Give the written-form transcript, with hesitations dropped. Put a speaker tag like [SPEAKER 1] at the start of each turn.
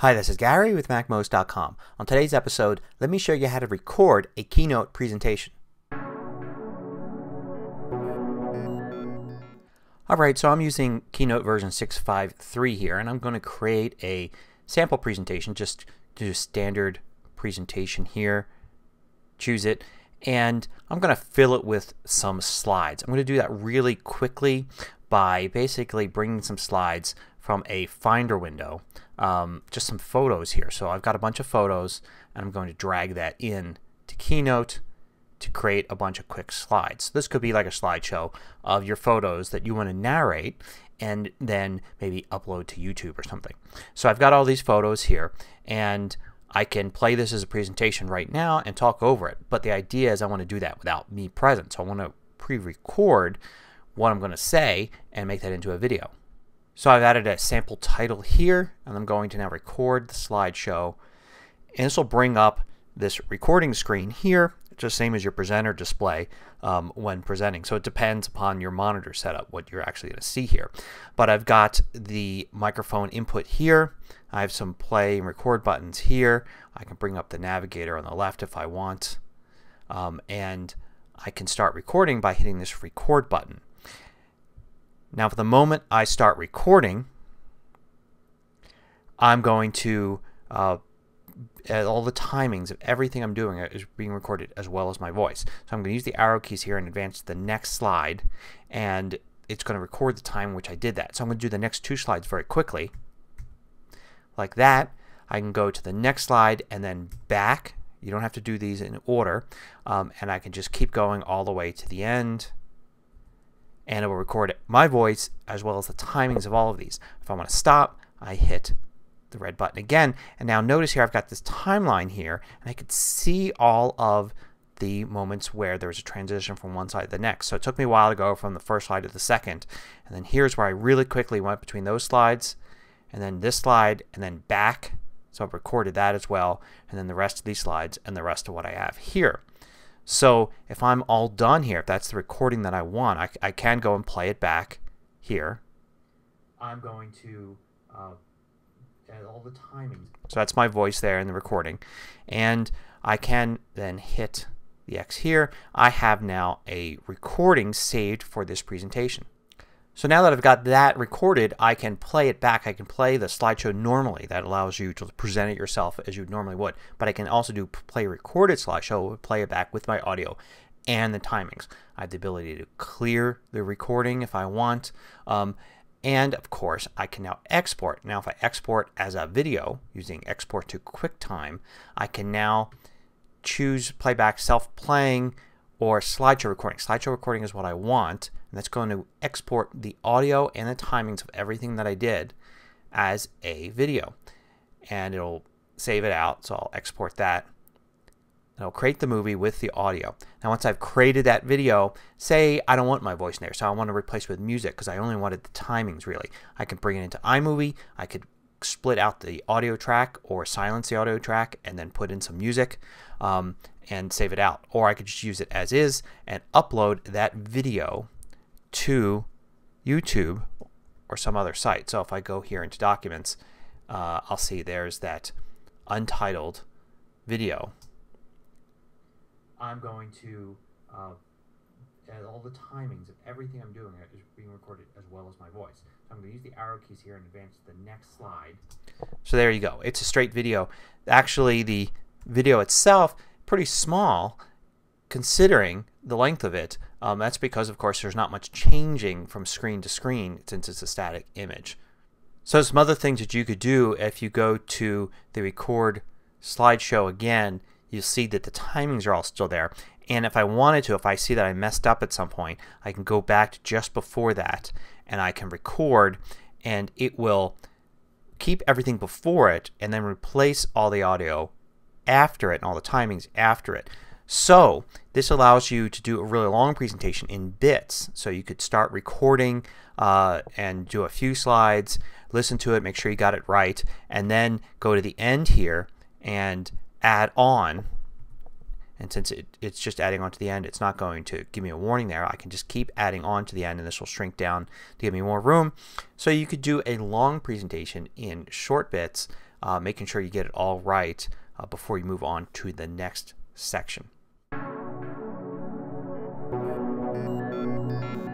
[SPEAKER 1] Hi, this is Gary with MacMost.com. On today's episode, let me show you how to record a Keynote presentation. Alright, so I'm using Keynote version 6.5.3 here, and I'm going to create a sample presentation. Just do a standard presentation here. Choose it, and I'm going to fill it with some slides. I'm going to do that really quickly by basically bringing some slides from a Finder window. Just some photos here. So I've got a bunch of photos and I'm going to drag that in to Keynote to create a bunch of quick slides. This could be like a slideshow of your photos that you want to narrate and then maybe upload to YouTube or something. So I've got all these photos here and I can play this as a presentation right now and talk over it. But the idea is I want to do that without me present. So I want to pre-record what I'm going to say and make that into a video. So I've added a sample title here and I'm going to now record the slideshow, and this will bring up this recording screen here, just same as your presenter display when presenting. So it depends upon your monitor setup what you're actually going to see here. But I've got the microphone input here. I have some play and record buttons here. I can bring up the navigator on the left if I want. And I can start recording by hitting this record button. Now for the moment I start recording, I'm going to all the timings of everything I'm doing is being recorded as well as my voice. So I'm going to use the arrow keys here and advance to the next slide, and it's going to record the time in which I did that. So I'm going to do the next two slides very quickly. Like that. I can go to the next slide and then back. You don't have to do these in order. And I can just keep going all the way to the end. And it will record my voice as well as the timings of all of these. If I want to stop, I hit the red button again. And now notice here I've got this timeline here, and I could see all of the moments where there's a transition from one side to the next. So it took me a while to go from the first slide to the second. And then here's where I really quickly went between those slides, and then this slide, and then back. So I've recorded that as well, and then the rest of these slides and the rest of what I have here. So if I'm all done here, if that's the recording that I want, I can go and play it back here. I'm going to add all the timings. So that's my voice there in the recording. And I can then hit the X here. I have now a recording saved for this presentation. So now that I've got that recorded, I can play it back. I can play the slideshow normally. That allows you to present it yourself as you normally would. But I can also do play recorded slideshow, play it back with my audio and the timings. I have the ability to clear the recording if I want. And of course I can now export. Now if I export as a video using export to QuickTime, I can now choose playback self-playing or slideshow recording. Slideshow recording is what I want, and that's going to export the audio and the timings of everything that I did as a video. And it'll save it out, so I'll export that. It'll create the movie with the audio. Now once I've created that video, say I don't want my voice in there, so I want to replace it with music because I only wanted the timings really. I can bring it into iMovie. I could split out the audio track or silence the audio track and then put in some music and save it out. Or I could just use it as is and upload that video to YouTube or some other site. So if I go here into Documents, I'll see there's that untitled video. I'm going to add all the timings of everything I'm doing is being recorded as well as my voice. So I'm going to use the arrow keys here and advance to the next slide. So there you go. It's a straight video. Actually the video itself pretty small considering the length of it. That's because of course there's not much changing from screen to screen since it's a static image. So some other things that you could do if you go to the record slideshow again, you'll see that the timings are all still there. And if I wanted to, if I see that I messed up at some point, I can go back to just before that and I can record, and it will keep everything before it and then replace all the audio after it and all the timings after it. So this allows you to do a really long presentation in bits. So you could start recording and do a few slides, listen to it, make sure you got it right, and then go to the end here and add on. And since it's just adding on to the end, it's not going to give me a warning there. I can just keep adding on to the end and this will shrink down to give me more room. So you could do a long presentation in short bits making sure you get it all right before you move on to the next section.